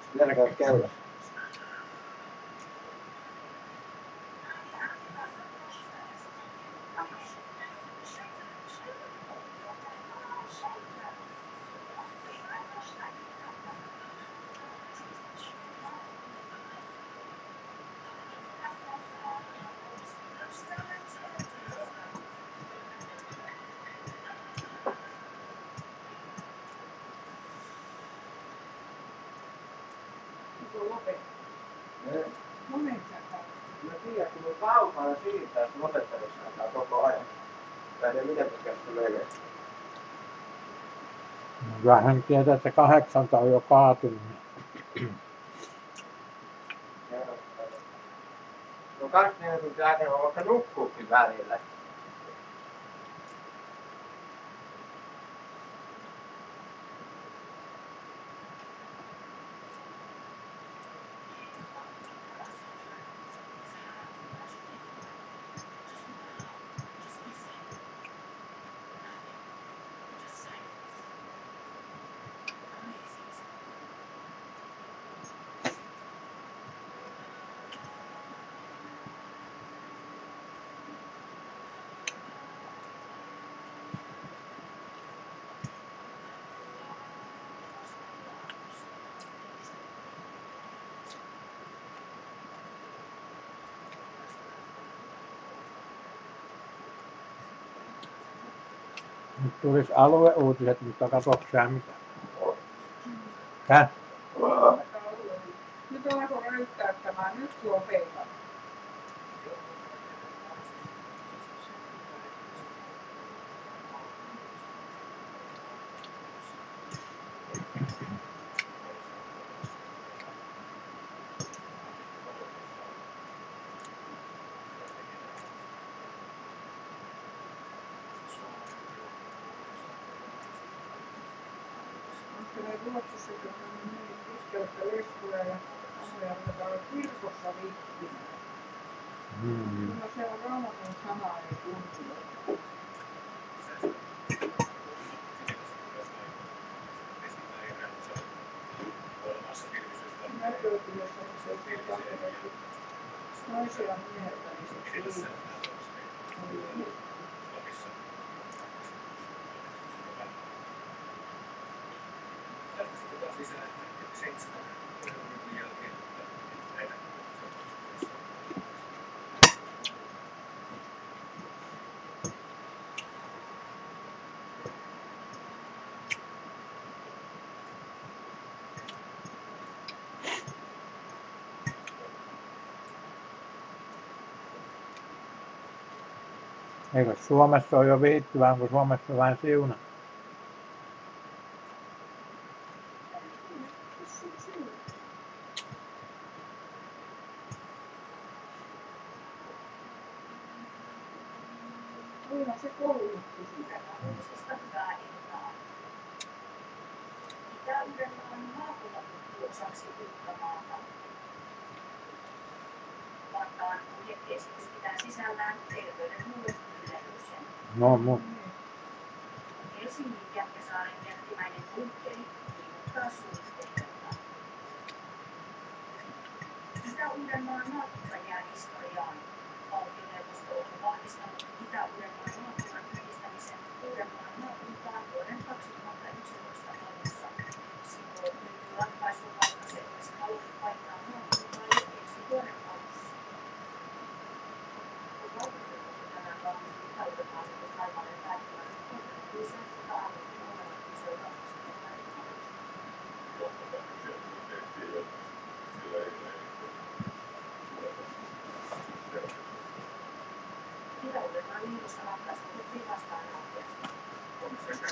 Vielä käyt käydä. Mä tiedän, kun mun kaupa on siirtää lopettavissa aikaa koko ajan. Mä en tiedä, miten pitkästi menee. Vähän tietää, että 8 on jo kaatunut. No 24 tuntia aikana voi vaikka nukkuukin välillä. Nyt tulisi alueuutiset, mutta katsoks sä mitä? Tää? Nyt alkoi röyttäyttämään, nyt lopetan. Ruotsissa on niin pitkälle, että leskuja ja aamuja ruvetaan kirkossa vihkimään. Kyllä se on Raamatun sana ei tuntunut. Näkötyössä se on tarkoitettu naisia mieheltämiseksi liikaa. Eikö Suomessa ole jo viihtyvää, kun Suomessa on vain siuna? Olihan se kouluttu sitä. Hyvää iltaa. Itä-Uudenmaan maakunta kuuluu osaksi Uuttamaata. Vantaan budjettiesitys pitää sisällään terveydenhuollon yllätyksen. No. Helsingin Jätkäsaaren jättimäinen bunkkeri ilmoittaa suunnitteilta. Itä-Uudenmaan maakunta jää historiaan. Valtioneuvosto on vahvistanut Itä-Uudenmaan maakunnan yhdistämisen Uudenmaan maakuntaan vuoden 2011 alussa. Silloin nykyratkaisun kautta se olisi halunnut vaihtaa maakuntaa jo ensi vuoden alussa. Kun valtioneuvosto tänään vahvisti Itä-Uudenmaan Taivaleen päättävän konferenssissa, jota aloitti Omelankin seurauksesta päivänä. Itä-Uudenmaan liitossa ratkaisu otettiin vastaan rohkeasti.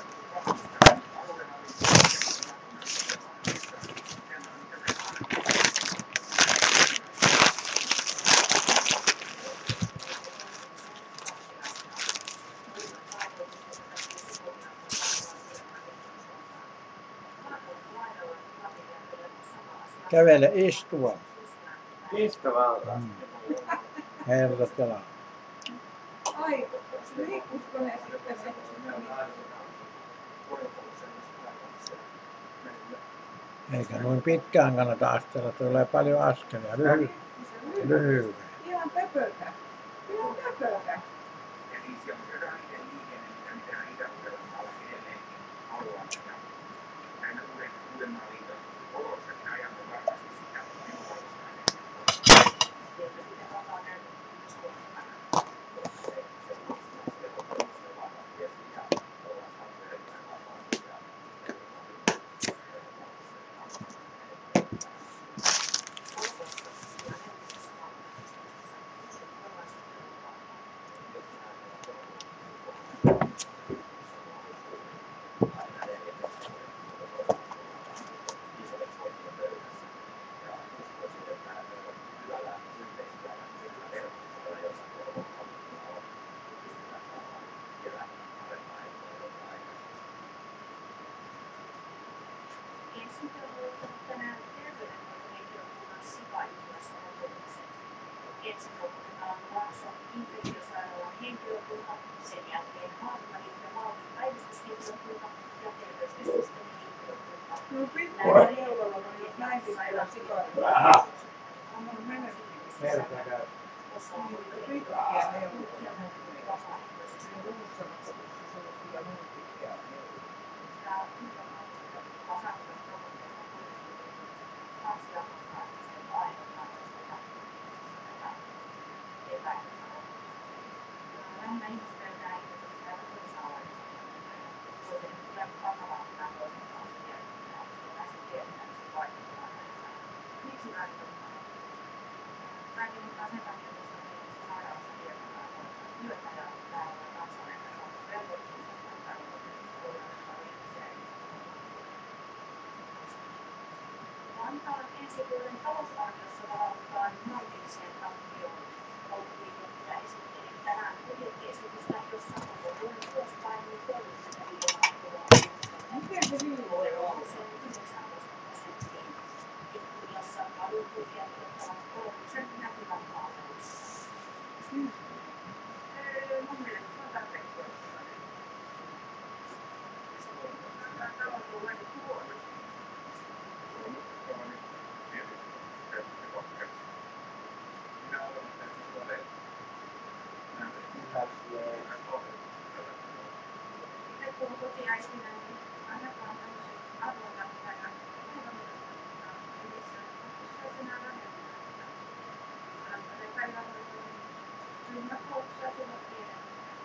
Kävele istua. Istuvalta. Herratella. Ai, liikkuisiko ne sitten se? Eikä noin pitkään kannata astella, tulee paljon askelia. Lyhyitä. Ihan pöpötä. Ihan pöpötä. Ja niin se on se raiden liikenne, mitä tehdään Itä-Uudellamaalla edelleenkin haluan. Ja näin Uudenmaan liiton olossa niin ajamme varmasti sitä tehovallistainen. Sieltä sitten alkaa näyttää Ensin on aloittanut tänään terveydenhoitohenkilökunnan sikainfluenssa rokotukset. Ensin rokotetaan Laakson infektiosairaalan henkilökunta, sen jälkeen maakuntaliitto ja Malmin päivystyshenkilökunta ja terveyskeskusten henkilökunta. No pitkällä neulalla on jo näin pitkällä sikailla. On mennyt. Merkäkää. Pitkiä neulalla. Ruussa rokotuksessa on kyllä muun pitkiä neulalla. Lähinnä ihmiset pelkää ihmiset, jotka eivät toisaallaan toisen tulee vakavaa tämän toisen kanssa ja pääsee tietämään, että se vaikuttaa näitä. Miksi välttämättä? Kaikki ottaa sen takia, että se on sairaassa tietämään, että työtä ja täällä on katsoa, että se on velvollisuus, että voidaan ihmisiä. Vantaan ensi vuoden talousarviossa varaudutaan maltilliseen tappioon. Talousliitto esitteli tänään budjettiesitystä, jossa koko vuoden tulos painuu 30 miljoonaa euroa. Miten se viivoja on? Se on 19%. Itkuliassa kadunkulkijat ottavat korotuksen näkyvän palveluissa. Mun mielestä se on tarpeeksi korkeainen. Tämä talous on laitettu huonosti. Se on uskottava nyt tietysti käyttökohteeksi. Minä olen tehnyt tuolle itse kun kotiäitinä, niin annetaan tämmöisen arvonlähtään ja päivähoitosuuntaan yhdessä. Se on enää vähemmän. Tällainen päivähoito, niin ryhmäkoulussa asuvat pienemmät.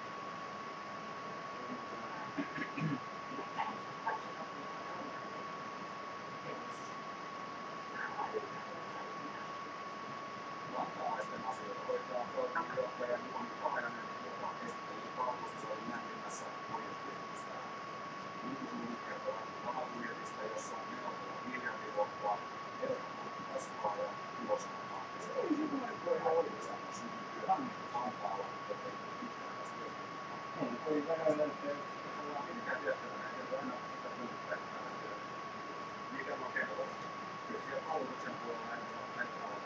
Vantaalaisten asioita hoitaa toiminnanjohtaja Juhani Pahajanen, joka esitteli valtuustosalin näkymässä budjettiesitystään. Julkisuudet kertovat rahabudjetista, jossa menot ovat miljardiluokkaa, velkakulut kasvaa ja tuloskuntaa. Se on syntyä Vantaalla, joten pitkäaikaista työttömyyttä. Mikä tiettävänä ei ole aina sitä puhuttaessa työtä. Mikä on kerrottu? Kyllä siellä koulutuksen puolella ei ole näitä rahoja.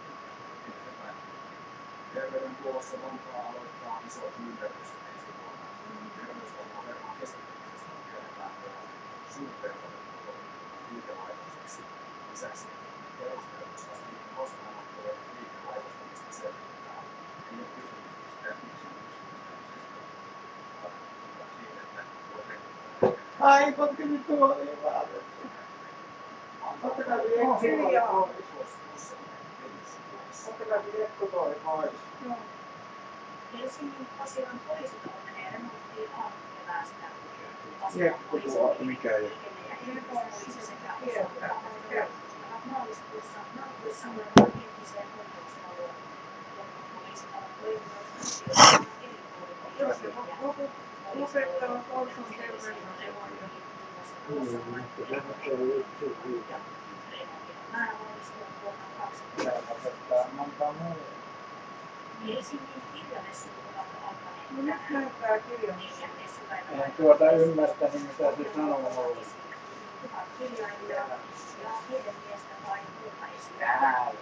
Terveydenhuollossa Vantaa aloittaa isot myllerrykset ensi vuonna. Terveysvaltaverkon keskittämisestä myönnetään suurterveydenhuoltotoiminnan liikelaitokseksi. Lisäksi perusterveysasemien vastaanottojen liikelaitostamista selvitetään. Ei ole kysymys mistään yksityistämisestä, vaan siitä, että voi rekrytoida. Ai, potki nyt tuoliin vaan. Ottakaa Jekko toi pois. Joo. Helsingin Pasilan poliisitalo menee remonttiin aamukeväästä. Jekko tuo, mikä Jekko? Liikenne- ja poliisi sekä osalta maaliskuussa naapurissa olevan entiseen oikeusalueen. Poliisitalon toiminnot eri Jos se lopettaa Korson terveydenhuollon. Määrä valmistuu vuonna 2020. Lopettaa monta muuta. Helsingin kirjamessut ovat alkaneet No nyt näyttää kirjamissa. En ymmärtänyt, mitä se sanoo. Kirjailijaa ja tiedemiestä tai muuta esimerkkiä.